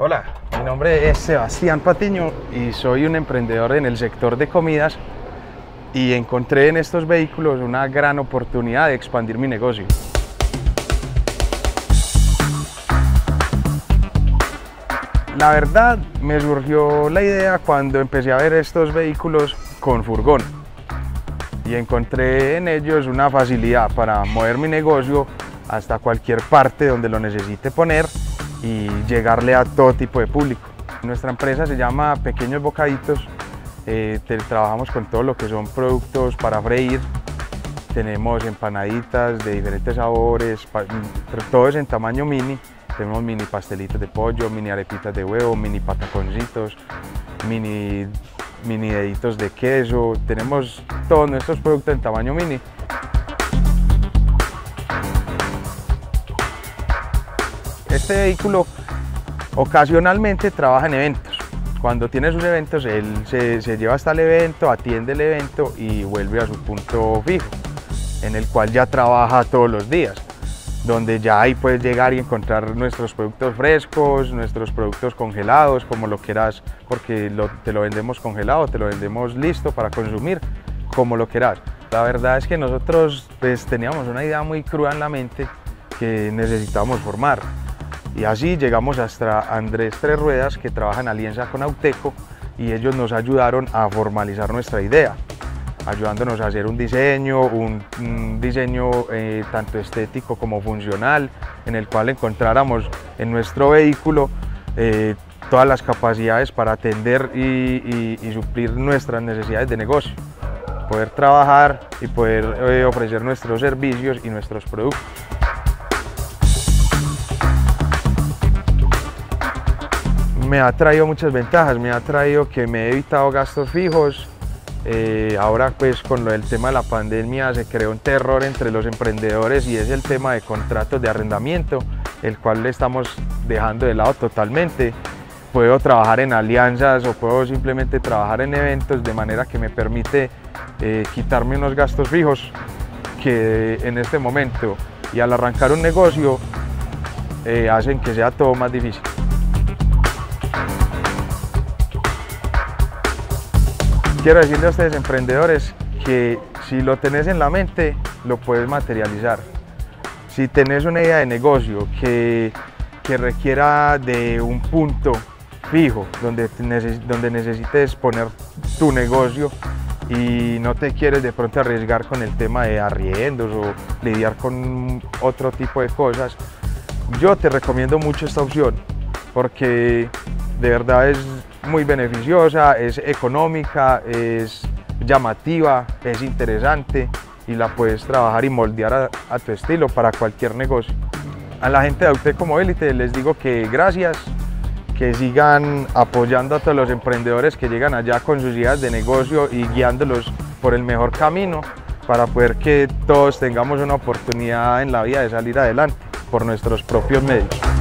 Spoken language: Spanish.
Hola, mi nombre es Sebastián Patiño y soy un emprendedor en el sector de comidas y encontré en estos vehículos una gran oportunidad de expandir mi negocio. La verdad, me surgió la idea cuando empecé a ver estos vehículos con furgón y encontré en ellos una facilidad para mover mi negocio hasta cualquier parte donde lo necesite poner y llegarle a todo tipo de público. Nuestra empresa se llama Pequeños Bocaditos, trabajamos con todo lo que son productos para freír, tenemos empanaditas de diferentes sabores, pero todo es en tamaño mini, tenemos mini pastelitos de pollo, mini arepitas de huevo, mini pataconcitos, mini deditos de queso, tenemos todos nuestros productos en tamaño mini. Este vehículo ocasionalmente trabaja en eventos. Cuando tiene sus eventos, él se lleva hasta el evento, atiende el evento y vuelve a su punto fijo, en el cual ya trabaja todos los días, donde ya ahí puedes llegar y encontrar nuestros productos frescos, nuestros productos congelados, como lo quieras, porque te lo vendemos congelado, te lo vendemos listo para consumir, como lo quieras. La verdad es que nosotros pues, teníamos una idea muy cruda en la mente que necesitábamos formar. Y así llegamos hasta Andrés Tres Ruedas, que trabaja en alianza con Auteco, y ellos nos ayudaron a formalizar nuestra idea, ayudándonos a hacer un diseño tanto estético como funcional, en el cual encontráramos en nuestro vehículo todas las capacidades para atender y suplir nuestras necesidades de negocio, poder trabajar y poder ofrecer nuestros servicios y nuestros productos. Me ha traído muchas ventajas, me ha traído que me he evitado gastos fijos. Ahora pues con el tema de la pandemia se creó un terror entre los emprendedores y es el tema de contratos de arrendamiento, el cual le estamos dejando de lado totalmente. Puedo trabajar en alianzas o puedo simplemente trabajar en eventos de manera que me permite quitarme unos gastos fijos que en este momento y al arrancar un negocio hacen que sea todo más difícil. Quiero decirle a ustedes emprendedores que si lo tenés en la mente, lo puedes materializar. Si tenés una idea de negocio que requiera de un punto fijo donde necesites poner tu negocio y no te quieres de pronto arriesgar con el tema de arriendos o lidiar con otro tipo de cosas, yo te recomiendo mucho esta opción porque de verdad es muy beneficiosa, es económica, es llamativa, es interesante y la puedes trabajar y moldear a tu estilo para cualquier negocio. A la gente de Auteco Mobility les digo que gracias, que sigan apoyando a todos los emprendedores que llegan allá con sus ideas de negocio y guiándolos por el mejor camino para poder que todos tengamos una oportunidad en la vida de salir adelante por nuestros propios medios.